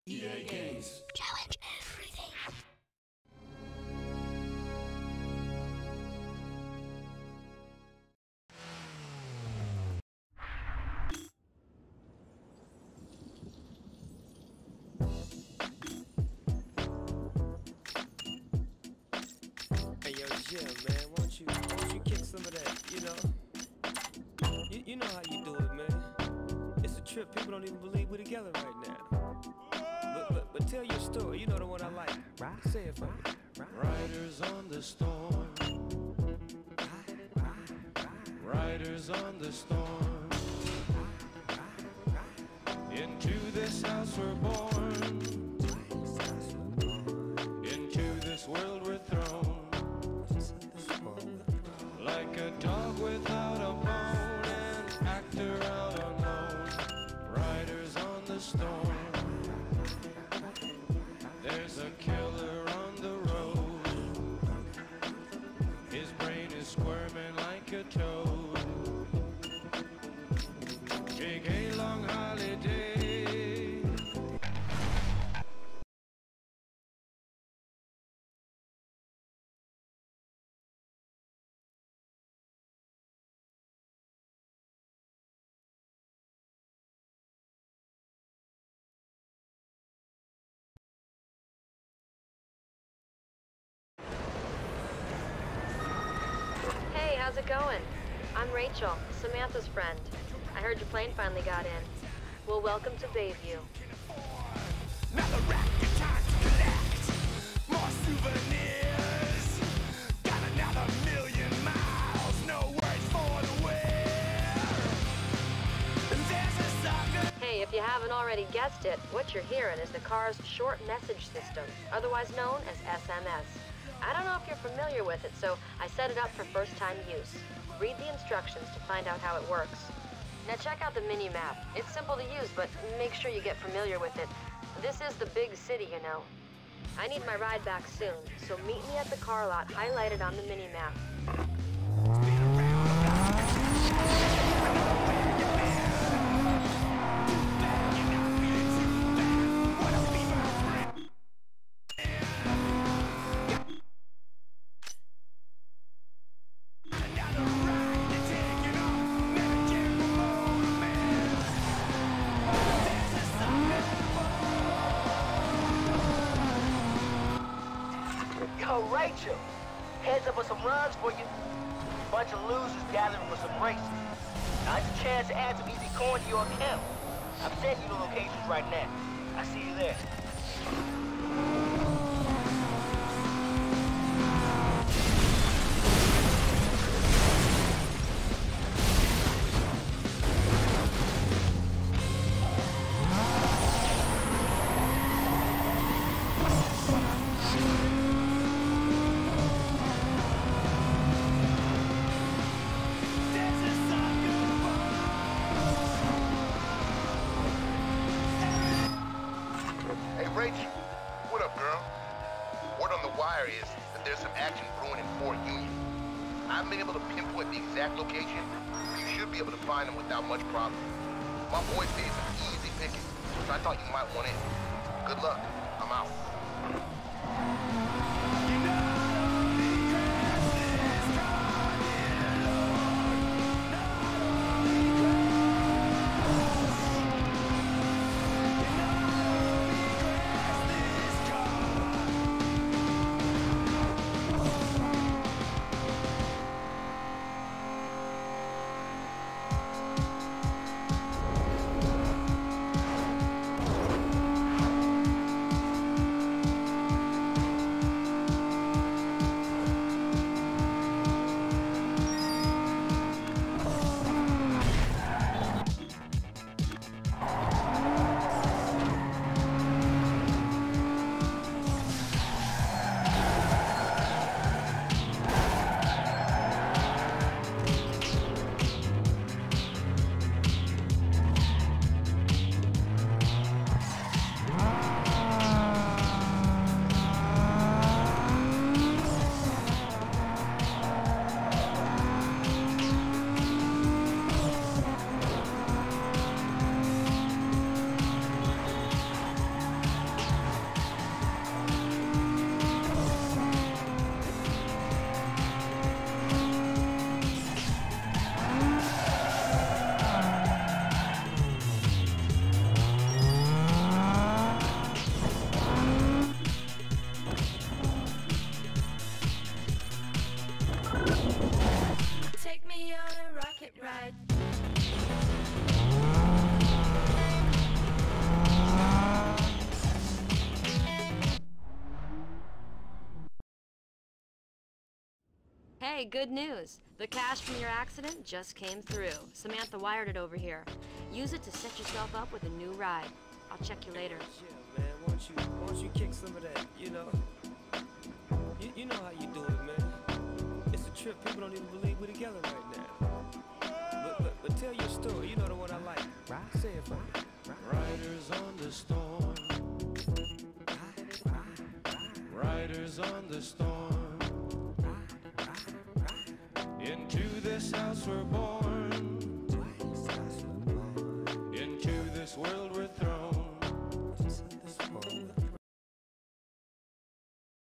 EA Games. Challenge everything. Hey yo, Jim, man, won't you kick some of that, you know? You know how you do it, man. It's a trip, people don't even believe we're together right now. But tell your story, you know the one I like. Say it for me. Riders on the storm. Riders on the storm. Into this house we're born. Into this world we're thrown. Like a dog without a bone, an actor out alone. Riders on the storm. There's a killer on the road. His brain is squirming like a toad. Take a long holiday. Hey, how's it going? I'm Rachel, Samantha's friend. I heard your plane finally got in. Well, welcome to Bayview. Another racket time to collect more souvenirs. Got another million miles, no words for the wear. There's a sucker. Hey, if you haven't already guessed it, what you're hearing is the car's short message system, otherwise known as SMS. I don't know if you're familiar with it, so I set it up for first-time use. Read the instructions to find out how it works. Now check out the mini-map. It's simple to use, but make sure you get familiar with it. This is the big city, you know. I need my ride back soon, so meet me at the car lot highlighted on the mini-map. Yo, Rachel, heads up with some runs for you. Bunch of losers gathering for some races. Now it's a chance to add some easy coin to your account. I'm sending you the locations right now. I'll see you there. Hey, Rachel, what up, girl? Word on the wire is that there's some action brewing in Fort Union. I haven't been able to pinpoint the exact location, but you should be able to find them without much problem. My boys did some easy picking, so I thought you might want in. Good luck. I'm out. Hey, good news. The cash from your accident just came through. Samantha wired it over here. Use it to set yourself up with a new ride. I'll check you later. Yeah, man, why don't you kick some of that, you know? You know how you do it, man. It's a trip, people don't even believe we're together right now. But tell your story, you know the one I like. Say it for me. Riders on the storm. Riders on the storm. Into this house we're born.